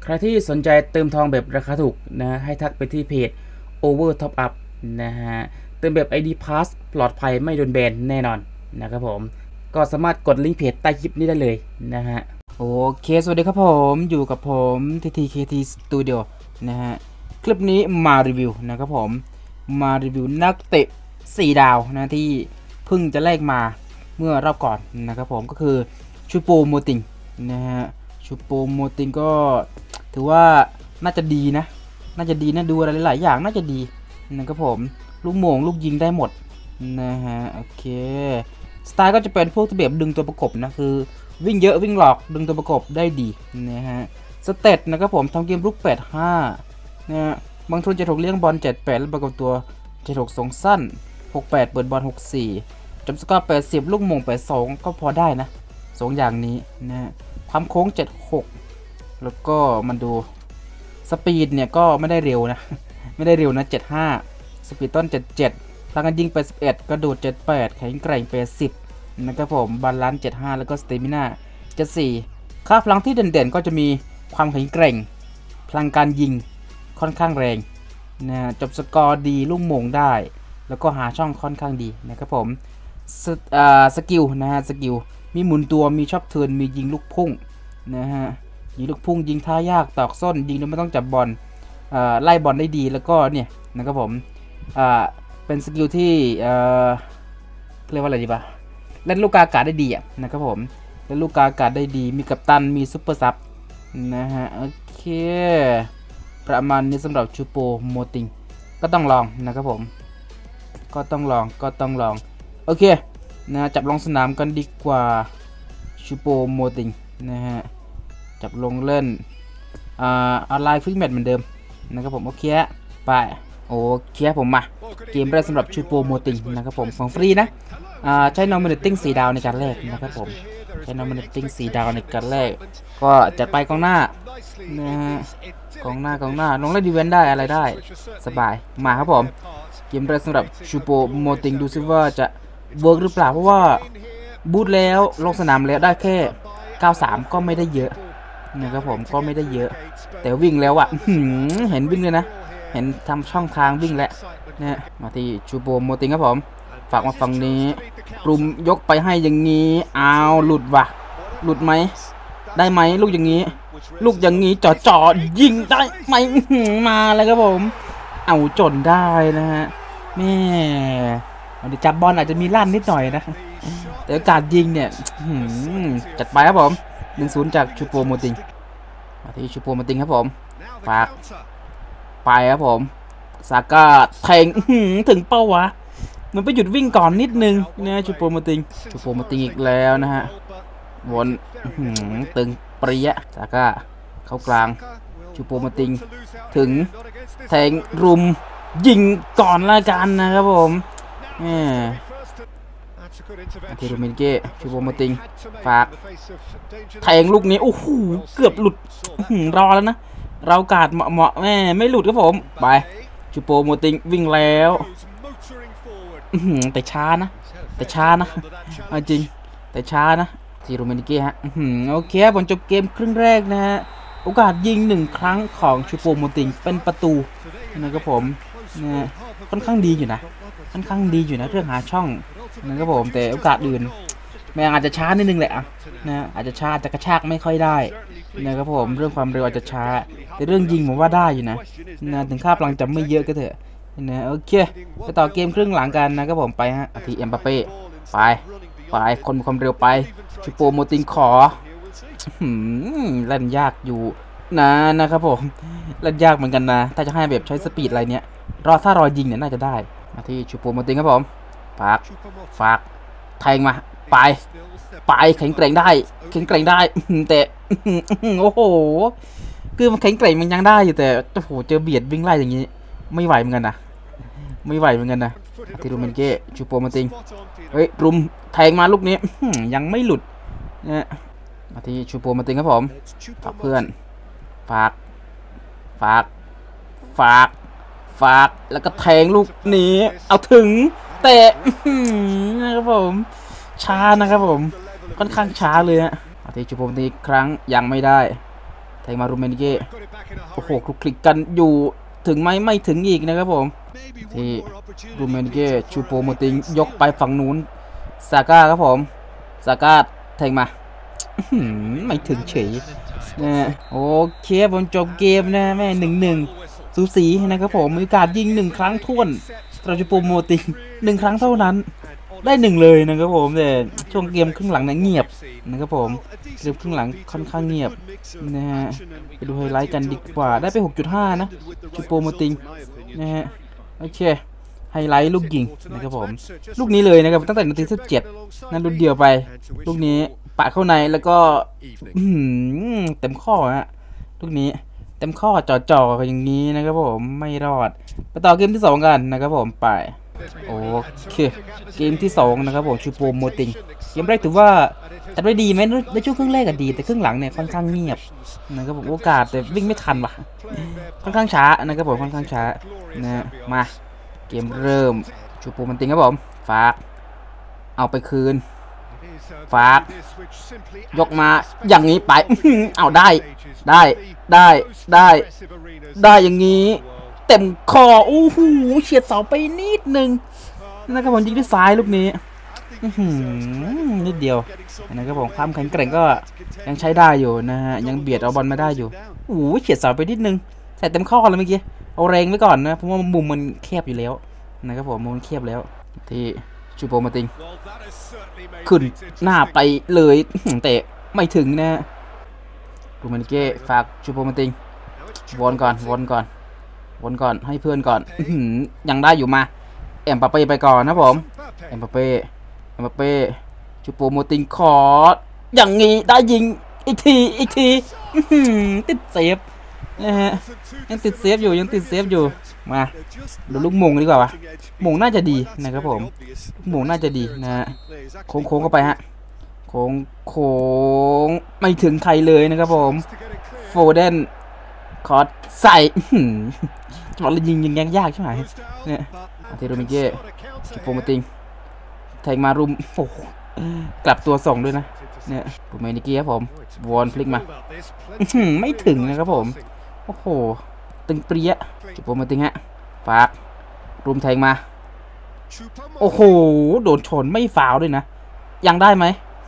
ใครที่สนใจเติมทองแบบราคาถูกนะให้ทักไปที่เพจ Over Top Up นะฮะเติมแบบ ID Pass ปลอดภัยไม่โดนแบนแน่นอนนะครับผมก็สามารถกดลิงก์เพจใต้คลิปนี้ได้เลยนะฮะโอเคสวัสดีครับผมอยู่กับผม TTKT Studio นะฮะคลิปนี้มารีวิวนะครับผมมารีวิวนักเตะ4ดาวนะที่เพิ่งจะแลกมาเมื่อรอบก่อนนะครับผมก็คือชูโปโมติงนะฮะชูโปโมติงก็ถือว่าน่าจะดีนะดูอะไรหลายอย่างน่าจะดีนะครับผมลูกโมงลูกยิงได้หมดนะฮะโอเคสไตล์ก็จะเป็นพวกที่แบบดึงตัวประกบนะคือวิ่งเยอะวิ่งหลอกดึงตัวประกบได้ดีนะฮะสเตตนะครับผมทำเกมลุก85นะฮะบางทุนจะถูกเลี้ยงบอล78แล้วประกบตัวจะถูกสองสั้น68เปิดบอล64จบสกอร์80ลูกโมง82ก็พอได้นะ2อย่างนี้นะความโค้ง76แล้วก็มันดูสปีดเนี่ยก็ไม่ได้เร็วนะ75สปีดต้น77พลังการยิง81กระโดด78แข็งแกร่ง80นะครับผมบาลานซ์75แล้วก็สเตมิน่า74ค่าพลังที่เด่นๆก็จะมีความแข็งแกร่งพลังการยิงค่อนข้างแรงนะจบสกอร์ดีลูกโมงได้แล้วก็หาช่องค่อนข้างดีนะครับผมสกิลนะฮะสกิลมีหมุนตัวมีชอบเทิร์นมียิงลูกพุ่งนะฮะยิงลูกพุ่งยิงท่ายากตอกส้นยิงโดยไม่ต้องจับบอลไล่บอลได้ดีแล้วก็เนี่ยนะครับผมเป็นสกิลที่เรียกว่าอะไรดีปะเล่นลูกกาอากาศได้ดีนะครับผมเล่นลูกกาอากาศได้ดีมีกัปตันมีซุปเปอร์ซับนะฮะโอเคประมาณนี้สำหรับชูโปโมติงก็ต้องลองนะครับผมก็ต้องลองโอเคนะจับลงสนามกันดีกว่าชูโปโมติงนะฮะจับลงเล่นออนไลน์ฟิกแมตช์เหมือนเดิมนะครับผมโอเคไปโอเคผมมาเกมแรกสำหรับชูโปโมติงนะครับผมของฟรีนะใช้ nominating 4 ดาวในการแรกนะครับผมใช้ nominating 4 ดาวในการแรกก็จัดไปกองหน้านะฮะกองหน้าลงเล่นดีเวนได้อะไรได้สบายมาครับผมเกมแรกสำหรับชูโปโมติงดูซิว่าจะเวิร์กหรือเปล่าเพราะว่าบูทแล้วลงสนามแล้วได้แค่93ก็ไม่ได้เยอะนะครับผมก็ไม่ได้เยอะแต่วิ่งแล้วเห็นวิ่งเลยนะเห็นทำช่องทางวิ่งแล้วนะมาที่ชูโปโมติงครับผมฝากมาฝั่งนี้กลุ่มยกไปให้อย่างนี้อ้าวหลุดว่ะหลุดไหมได้ไหมลูกอย่างนี้จ่อยิงได้ไหมมาเลยครับผมเอาจนได้นะฮะแม่จับบอลอาจจะมีลั่นนิดหน่อยนะแต่โอกาสยิงเนี่ยจัดไปครับผม1-0จากชูโปโมติงมาที่ชูโปโมติงครับผมฝากไปครับผมซาก้าแทงถึงเป้าวะมันไปหยุดวิ่งก่อนนิดนึงนะชูโปโมติงอีกแล้วนะฮะวนตึงเปรี้ยซาก้าเข้ากลางชูโปโมติงถึงแทงรุมยิงก่อนละกันนะครับผมทีโรเมนเก้ชูโปโมติงฝากแทงลูกนี้โอ้โหเกือบหลุดรอแล้วนะเรากาดเหมาะไม่หลุดครับผมไปชูโปโมติงวิ่งแล้วแต่ช้านะจริงแต่ช้านะทีโรเมนเก้ฮะโอเคผมจบเกมครึ่งแรกนะฮะโอกาสยิง1ครั้งของชูโปโมติงเป็นประตูนะครับผมค่อนข้างดีอยู่นะเรื่องหาช่องนะครับผมแต่โอกาสอื่นแม่งอาจจะช้านิดนึงแหละนะอาจจะช้าจะกระชากไม่ค่อยได้นะครับผมเรื่องความเร็วอาจจะช้าแต่เรื่องยิงผมว่าได้อยู่นะถึงค่าพลังจะไม่เยอะก็เถอะนะโอเคไปต่อเกมครึ่งหลังกันนะครับผมไปฮะทีเอ็มบัปเป้ไปคนมีความเร็วไปชูโปโมติงขอเล่นยากอยู่นะครับผมเล่นยากเหมือนกันนะถ้าจะให้แบบใช้สปีดอะไรเนี้ยถ้ารอยิงเนี่ยน่าจะได้มาที่ชูโปโมติงครับผมฝากแทงมาไปแข็งแกร่งได้แต่โอ้โหคือมันแข็งแกร่งมันยังได้อยู่แต่โอ้โหเจอเบียดวิ่งไล่อย่างนี้ไม่ไหวเหมือนกันนะที่รูเมนเก้ชูโปโมติงรุมแทงมาลูกนี้ยังไม่หลุดนะมาที่ชูโปโมติงครับผมฝากเพื่อนฝากแล้วก็แทงลูกนี้เอาถึงแต่นะครับผมช้านะครับผมค่อนข้างช้าเลยฮะที่ชูโปโมติงครั้งยังไม่ได้แงมารูเมนิเก้โอ้โหคลุกคลิกกันอยู่ถึงไหมไม่ถึงอีกนะครับผมที่รูเมนิเก้ชูโปโมติงยกไปฝั่งนู้นซาก้าครับผมซาก้าแทงมาไม่ถึงเฉยนะโอเคผมจบเกมนะแม่1-1สูสีนะครับผมมีโอกาสยิง1ครั้งท้วนเราชูโปโมติง1ครั้งเท่านั้นได้1เลยนะครับผมแต่ช่วงเกมครึ่งหลังเนี่ยเงียบนะครับผมเกมครึ่งหลังค่อนข้างเงียบนะฮะไปดูไฮไลท์กันดีกว่าได้ไป 6.5 นะชูโปโมติงนะฮะโอเคไฮไลท์ลูกยิงนะครับผมลูกนี้เลยนะครับตั้งแต่นาที17นั่นลูกเดียวไปลูกนี้ปะเข้าในแล้วก็เต็มข้อฮะลูกนี้เต็มข้อจ่อๆอย่างนี้นะครับผมไม่รอดไปต่อเกมที่2กันนะครับผมไปโอเคเกมที่2นะครับผมชูโปโมติงเกมแรกถือว่าจัดไว้ดีไหมในช่วงครึ่งแรกก็ดีแต่ครึ่งหลังเนี่ยค่อนข้างเงียบนะครับผมโอกาสแต่วิ่งไม่ทันว่ะค่อนข้างช้านะครับผมค่อนข้างช้านะมาเกมเริ่มชูโปโมติงครับผมฝากเอาไปคืนฝากยกมาอย่างนี้ไปเอาได้อย่างนี้เต็มคอโอ้โหเฉียดเสาไปนิดนึงนะครับผมยิงด้วยซ้ายลูกนี้นิดเดียวนะครับผมความแข็งแกร่งก็ยังใช้ได้อยู่นะฮะยังเบียดเอาบอลมาได้อยู่โอ้โหเฉียดเสาไปนิดนึงใส่เต็มข้อเลยเมื่อกี้เอาแรงไว้ก่อนนะเพราะว่ามุมมันแคบอยู่แล้วนะครับผมมุมมันแคบแล้วที่ชูโปโมติงขึ้นหน้าไปเลยแต่ไม่ถึงนะรูเมนิเก้ฝากชูโปโมติงวนก่อนให้เพื่อนก่อนยังได้อยู่มาเอ็มปาเป้ไปก่อนนะผมเอ็มปาเป้ชูโปโมติงขออย่างงี้ได้ยิงอีกทีติดเซฟนะฮะยังติดเซฟอยู่มาดูลูกมงดีกว่าวะมงน่าจะดีนะครับผมมงน่าจะดีนะฮะโค้งเข้าไปฮะโค้งไม่ถึงใครเลยนะครับผมโฟเดนคอร์ดใส่จอดเลยยิงยากใช่ไหมเนี่ยอาเทโรมิเก้ชูโปโมติงแทงมารุมโอ้กลับตัวส่งด้วยนะเนี่ยรูเมนิเก้ครับผมวอนพลิกมาไม่ถึงนะครับผมโอ้โหตึงเปรี้ยชูโปโมติงฮะฝากรุมแทงมาโอ้โหโดนชนไม่ฟาวด้วยนะยังได้ไหม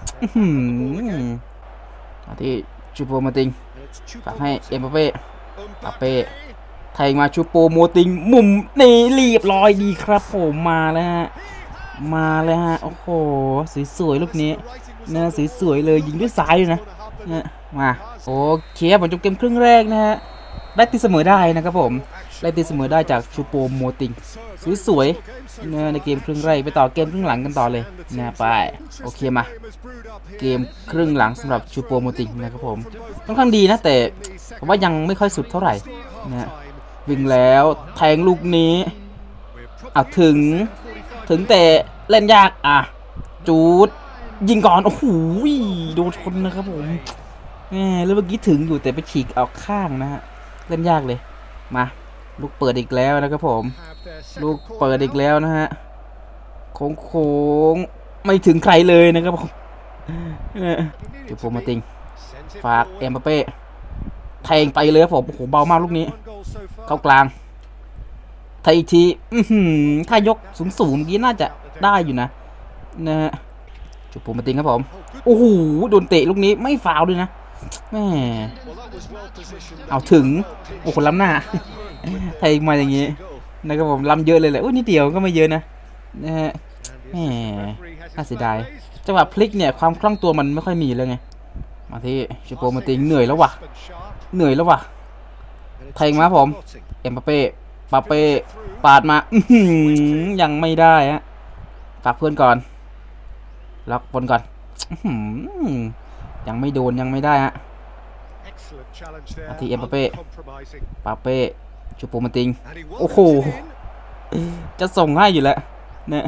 ที่ชูโปโมติงฝากให้เอ็มบัปเป้แทงมาชูโปโมติงมุมนี่เรียบร้อยดีครับผมมาแล้วฮะโอ้โหสวยๆลูกนี้นะสวยๆเลยยิงด้วยซ้ายเลยนะมาโอเคผมจบเกมครึ่งแรกนะฮะได้ตีเสมอได้นะครับผมได้ตีเสมอได้จากชูโปโมติงสวยๆนะในเกมครึ่งแรกไปต่อเกมครึ่งหลังกันต่อเลยนะไปโอเคมาเกมครึ่งหลังสำหรับชูโปโมติงนะครับผมค่อนข้างดีนะแต่ผมว่ายังไม่ค่อยสุดเท่าไหร่นะวิ่งแล้วแทงลูกนี้ถึงแต่เล่นยากจูดยิงก่อนโอ้โหโดนชนนะครับผมแล้วเมื่อกี้ถึงอยู่แต่ไปฉีกออกข้างนะฮะเล่นยากเลยมาลูกเปิดอีกแล้วนะครับผมลูกเปิดอีกแล้วนะฮะโค้งไม่ถึงใครเลยนะครับผมชูโปโมติงฝากเอ็มบัปเป้แทงไปเลยครับผมโอ้โหเบามากลูกนี้เข้ากลางไทยทีถ้ายกสูงเมื่อกี้น่าจะได้อยู่นะฮะชูโปโมติงครับผมโอ้โหโดนเตะลูกนี้ไม่ฟาวด้วยนะแม่เอาถึงโอ้โหล้ำหน้าไทยมาอย่างงี้นะครับผมล้ำเยอะเลยแหละนิดเดียวก็ไม่เยอะนะฮะแม่น่าเสียดายจังหวะพลิกเนี่ยความคล่องตัวมันไม่ค่อยมีเลยไงมาที่ชูโปโมติงเหนื่อยแล้ววะแทงมาผมเอ็มบัปเป้ปาดมายังไม่ได้ฮะฝากเพื่อนก่อนล็อกบอลก่อนยังไม่โดนยังไม่ได้ฮะที่เอ็มบัปเป้ชูโปโมติงโอ้โหจะส่งให้อยู่แล้วเนี่ย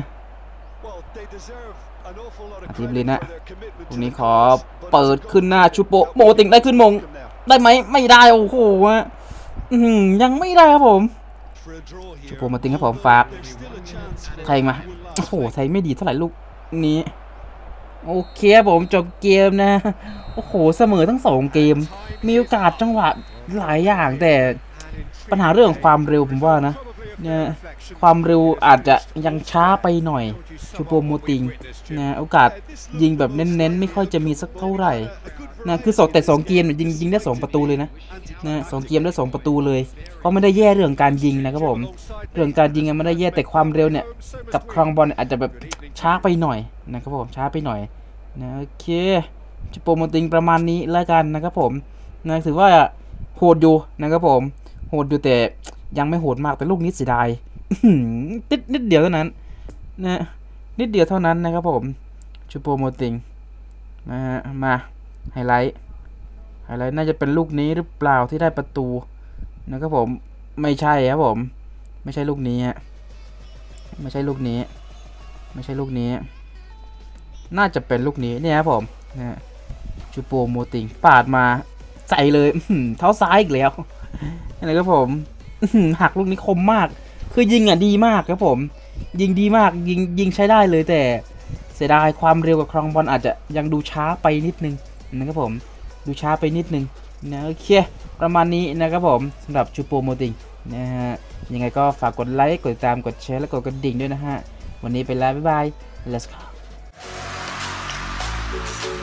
ทีมลินนะตรงนี้ขอเปิดขึ้นหน้าชูโปโมติงได้ขึ้นมงได้ไหมไม่ได้โอ้โหยังไม่ได้ครับผมชูโปโมติงครับผมฝากแทงมาโอ้โหไทยไม่ดีเท่าไหร่ลูกนี้โอเคผมจบเกมนะโอ้โหเสมอทั้ง2เกมมีโอกาสจังหวะหลายอย่างแต่ปัญหาเรื่องความเร็วผมว่านะเนี่ยความเร็วอาจจะยังช้าไปหน่อยชูโปโมติงนะโอกาสยิงแบบเน้นๆไม่ค่อยจะมีสักเท่าไหร่นะคือ2 เกมยิงได้2 ประตูเลยนะ2 เกมได้2 ประตูเลยก็ไม่ได้แย่เรื่องการยิงนะครับผมเรื่องการยิงไม่ได้แย่แต่ความเร็วเนี่ยกับครองบอลอาจจะแบบช้าไปหน่อยนะครับผมช้าไปหน่อยนะโอเคชูโปโมติงประมาณนี้แล้วกันนะครับผมนะถือว่าโหดอยู่นะครับผมโหดอยู่แต่ยังไม่โหดมากแต่ลูกนี้เสียดายนิดเดียวเท่านั้นนะนิดเดียวเท่านั้นนะครับผมชูโปโมติงนะฮะมาไฮไลท์น่าจะเป็นลูกนี้หรือเปล่าที่ได้ประตูนะครับผมไม่ใช่ครับผมไม่ใช่ลูกนี้ฮะไม่ใช่ลูกนี้ไม่ใช่ลูกนี้น่าจะเป็นลูกนี้เนี่ยครับผมนะชูโปโมติงปาดมาใส่เลยเท้าซ้ายอีกแล้วนะครับผมหักลูกนี้คมมากคือยิงดีมากครับผมยิงดีมากยิงใช้ได้เลยแต่เสียดายความเร็วกับครองบอลอาจจะยังดูช้าไปนิดนึงนะครับผมดูช้าไปนิดนึงนะโอเคประมาณนี้นะครับผมสำหรับชูโปโมติงนะฮะยังไงก็ฝากกดไลค์กดติดตามกดแชร์และกดกระดิ่งด้วยนะฮะวันนี้ไปแล้วบ๊ายบาย let's go